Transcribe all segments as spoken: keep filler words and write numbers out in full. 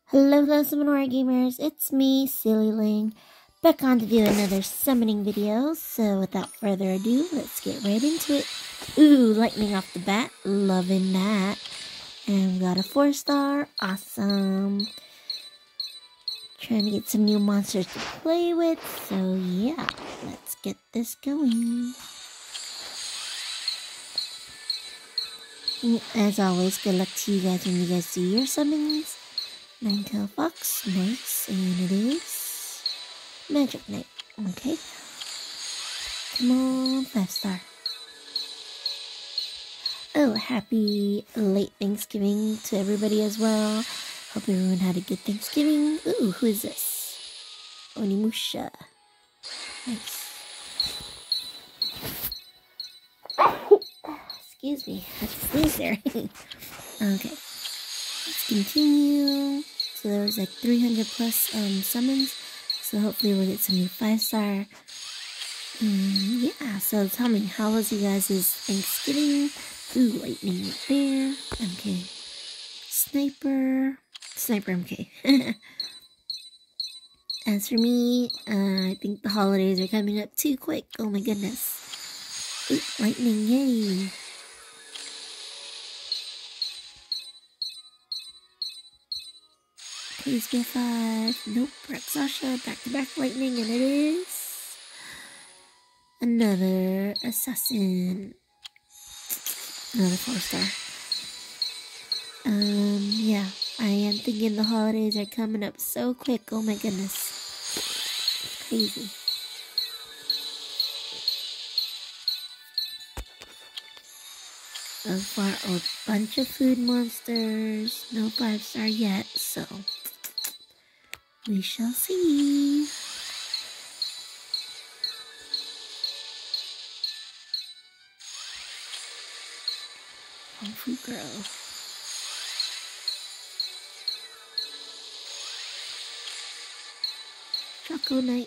Hello, hello, Summonora gamers. It's me, Silly Ling, back on to do another summoning video. So, without further ado, let's get right into it. Ooh, lightning off the bat, loving that. And we got a four star, awesome. Trying to get some new monsters to play with. So, yeah, let's get this going. As always, good luck to you guys when you guys do your summons. Ninetail Fox, nice, and it is Magic Knight. Okay, come on, five star. Oh, happy late Thanksgiving to everybody as well. Hope everyone had a good Thanksgiving. Ooh, who is this? Onimusha. Nice. Excuse me, I had to sneeze there. Okay, let's continue. So there was like three hundred plus um, summons. So hopefully we'll get some new five star. And yeah, so tell me, how was you guys' Thanksgiving? Ooh, lightning right there. M K. Sniper. Sniper M K. As for me, uh, I think the holidays are coming up too quick. Oh my goodness. Ooh, lightning, yay. Please be a five. Nope, Rexasha, back-to-back lightning, and it is another assassin. Another four star. Um, yeah, I am thinking the holidays are coming up so quick. Oh my goodness. Crazy. So far, a bunch of food monsters. No five star yet, so we shall see. Kung Fu Girl. Choco Knight.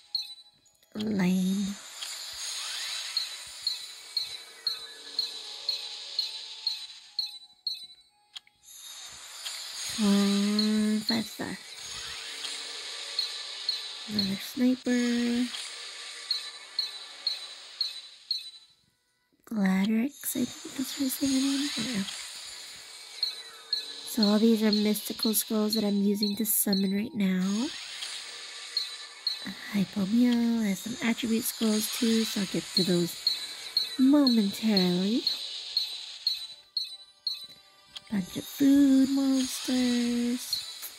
Lame. Come on, five star. Another sniper. Gladrix, I think that's his name. I don't know. So all these are mystical scrolls that I'm using to summon right now. Hypomeo has some attribute scrolls too, so I'll get to those momentarily. Bunch of food monsters.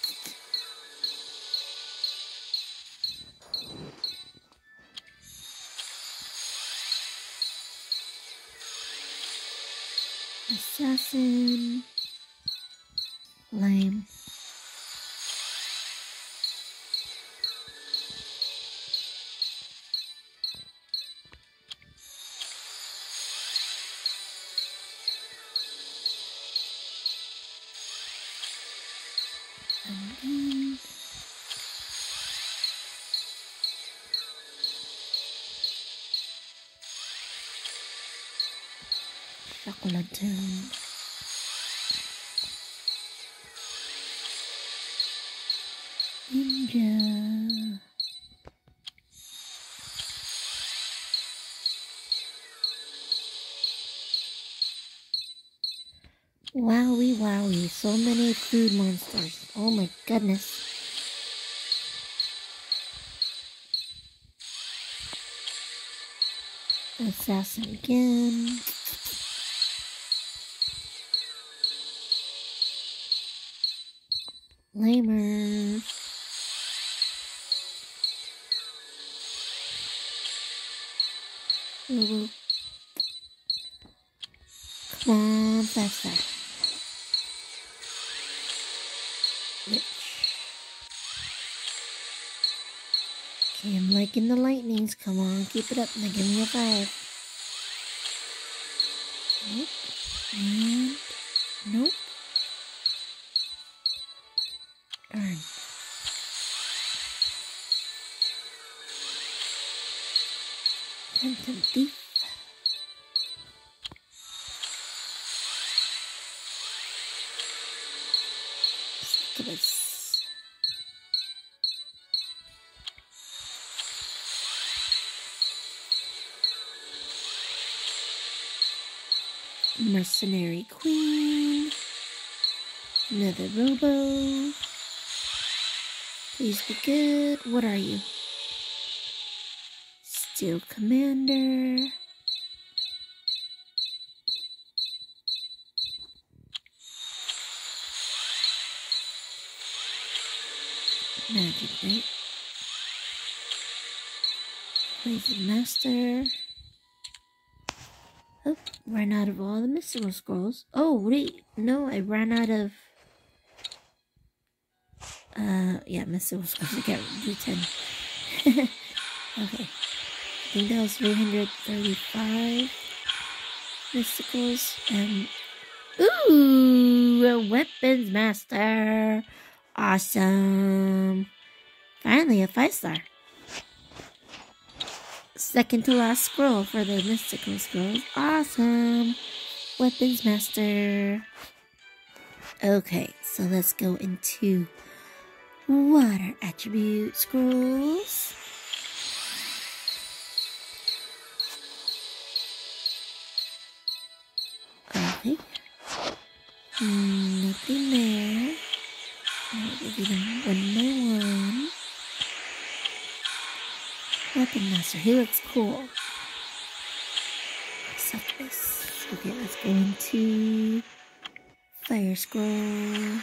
Assassin. Lame. And Chocolate. Ninja. Wowie wowie, so many food monsters. Oh my goodness. Assassin again. Lamers. Ooh. Come on, five star. Witch. Okay, I'm liking the lightnings. Come on, keep it up. Now give me a five. Nope. And nope. Darn. Phantom Thief. Succubus. Mercenary Queen. Another Robo. Please be good. What are you? Steel Commander. Magic Knight. Poison Master. Oh, ran out of all the mystical scrolls. Oh, wait. No, I ran out of... Uh, yeah, mystical scrolls. I got D ten. Okay. I think that was three hundred thirty-five mysticals. And... Ooh! A Weapons Master! Awesome! Finally, a five star. Second to last scroll for the mystical scrolls. Awesome! Weapons Master. Okay, so let's go into water attribute scrolls. Okay. Mm, nothing there. I'll give you them one by one. Weapon Master, he looks cool. Suck this. Okay, let's go into Fire Scroll.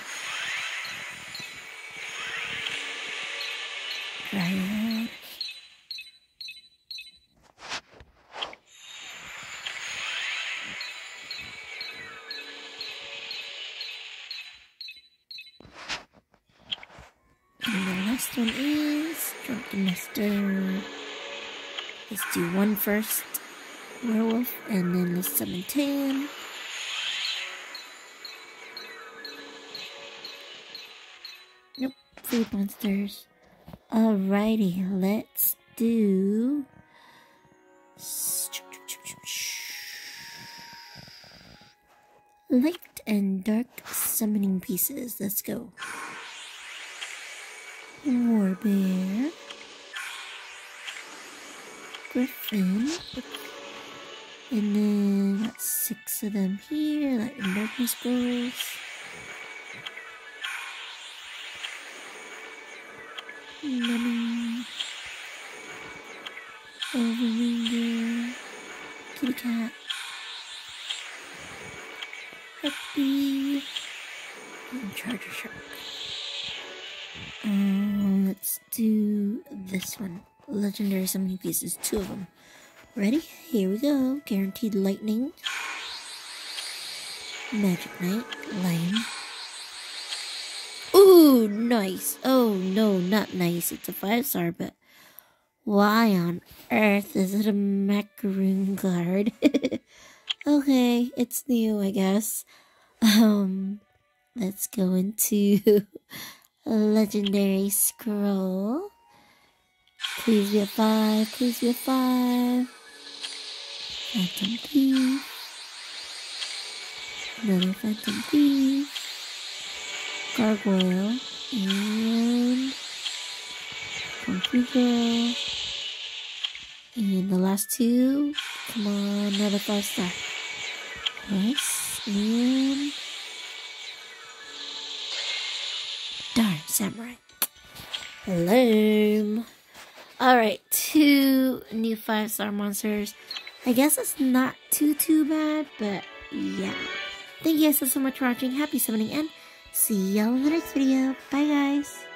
Dryad. And the last one is Drunken Master. Let's do one first. Werewolf, and then let's summon ten. Nope, food monsters. Alrighty, let's do light and dark summoning pieces. Let's go. Warbear, Griffin, and then got six of them here, light and darkness scrolls. Mummy, Overwinger, Kitty Cat, Happy, and Charger Shark. Um, let's do this one. Legendary summoning pieces, two of them. Ready? Here we go. Guaranteed lightning. Magic Knight. Lame. Ooh, nice. Oh, no, not nice. It's a five star, but why on earth is it a macaroon card? Okay, it's new, I guess. Um, let's go into Legendary Scroll. Please be a five. Please be a five. Phantom Thief. Another Phantom Thief. Gargoyle. And Kung Fu Girl. And the last two. Come on, another five star. Nice. And darn, Samurai. Hello. Alright, two new five star monsters. I guess it's not too, too bad, but yeah. Thank you guys so, so much for watching. Happy summoning, and see y'all in the next video. Bye, guys.